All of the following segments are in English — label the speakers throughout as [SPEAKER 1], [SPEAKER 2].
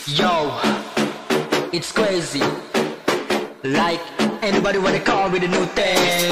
[SPEAKER 1] Yo, it's crazy. Like anybody wanna call with a new thing,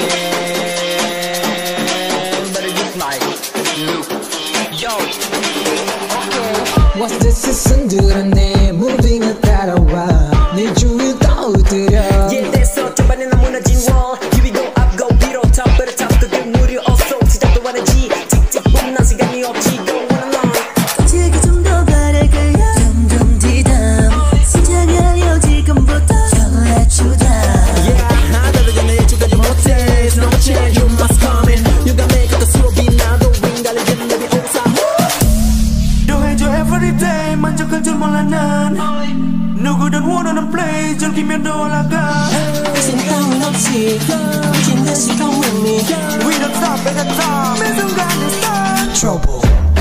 [SPEAKER 1] but it just like look. Yo, okay.
[SPEAKER 2] What's this season? 내 무빙을 따라와 네 주위를 떠들여.
[SPEAKER 3] Yeah, 됐어. 초반에 나 무너진 wall. Here we go up, go beat on top. Better top 그게 무료 없어. 시작도 하는지 찍찍 뿜 난 시간이 없지. Go on and on.
[SPEAKER 4] 어떻게 좀 더 바랄 거야. 점점 뒤담 시작하려 지금부터 Can't let you down.
[SPEAKER 3] Yeah, 나도 전에 예측하지 못해. So no change, you must come in. You got make it the 수업이 나도 ring 달리는 내비 옥상.
[SPEAKER 5] 너 해줘 everyday 만족할 줄 몰라 난 누구든 원하는 play 즐기면 더 올라가
[SPEAKER 4] 의심 따윈 없이 미친 듯이 come with me.
[SPEAKER 5] We don't stop at the top 매 순간에 start
[SPEAKER 2] Trouble.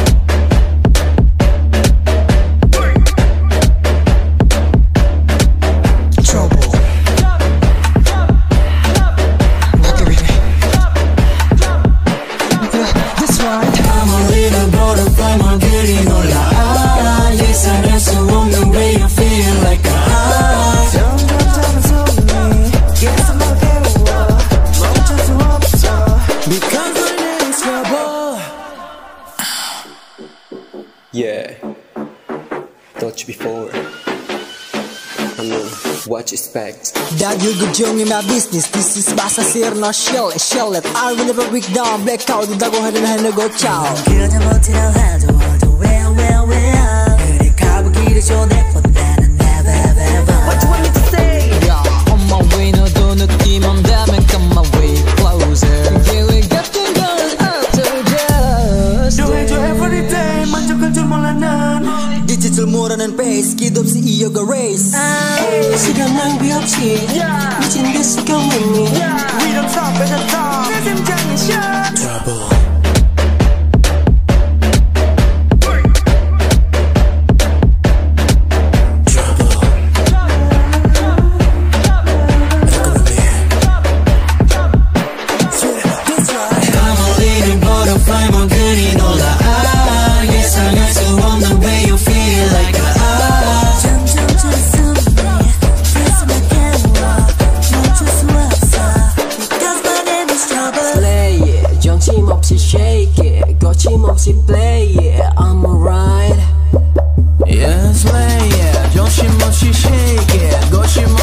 [SPEAKER 2] Trouble. Not the reading. That's right.
[SPEAKER 4] I'm a little butterfly 물들이 놀라. 예상할 수 없는 way you feel like I.
[SPEAKER 5] 점점 작은 소리 계속 날 깨워 멈출 수 없어
[SPEAKER 3] Because my name is trouble. Yeah, thought you before. I know what you expect.
[SPEAKER 2] That you go join my business. This is basa sir no shell it. I will never break down. Blackout 이다고 하는 거 ቻ오.
[SPEAKER 4] 그러자 못해라 해도 well. 그래 가보기를 쇼내보다는 never.
[SPEAKER 3] What you want me to say?
[SPEAKER 2] Yeah, on my way 너도 느낌 온다면 come my way closer. 계획 같은 건 없어져.
[SPEAKER 5] 너 해줘 everyday 만족할 줄 몰라 난
[SPEAKER 2] 지칠 줄 모르는 pace 기도 없이 이어가 race.
[SPEAKER 4] 시간 낭비 없이 미친 듯이 come with me.
[SPEAKER 5] We don't stop at the top 내 심장이 shot
[SPEAKER 4] Trouble.
[SPEAKER 3] Shake it, 거침없이 play it, I'm alright.
[SPEAKER 5] Yes, play it, 정신없이 shake it, 거침없이